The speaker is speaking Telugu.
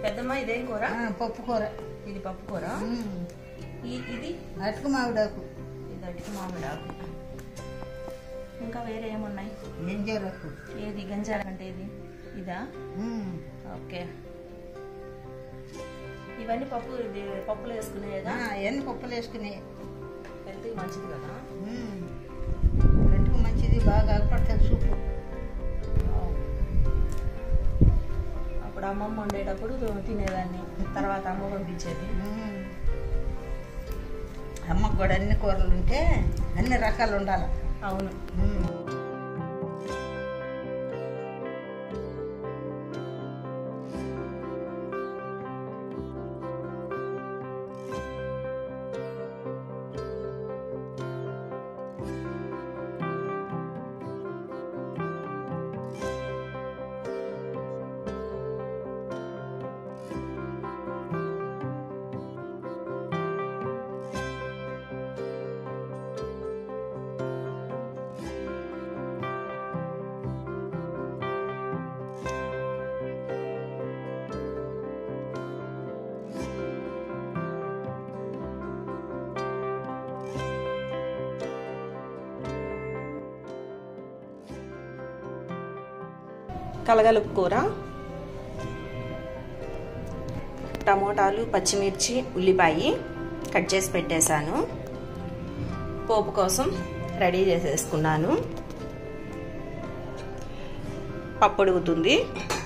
పెద్దమ్మ ఇదేం కూర? పప్పు కూర. ఇది పప్పు కూర. ఇది అటుకు మామిడాకు. ఇది అటుకు మామిడాకు. ఇంకా వేరే ఏమున్నాయి? గంజారకు. ఏది గంజారకు అంటే ఇది? ఇదా? ఓకే. ఇవన్నీ పప్పులు వేసుకునేదా? అవన్నీ పప్పులు వేసుకునే. హెల్త్కి మంచిది కదా. హెల్త్కి మంచిది, బాగా పడుతుంది సూపు. అప్పుడు అమ్మమ్మ వండేటప్పుడు తినేదాన్ని, తర్వాత అమ్మ పంపించేది. అమ్మకు కూడా అన్ని కూరలు ఉంటే అన్ని రకాలు ఉండాలి. అవును. కలగలుపు కూర, టమోటాలు, పచ్చిమిర్చి, ఉల్లిపాయ కట్ చేసి పెట్టేశాను. పోపు కోసం రెడీ చేసేసుకున్నాను. పప్పు ఉడుకుతుంది.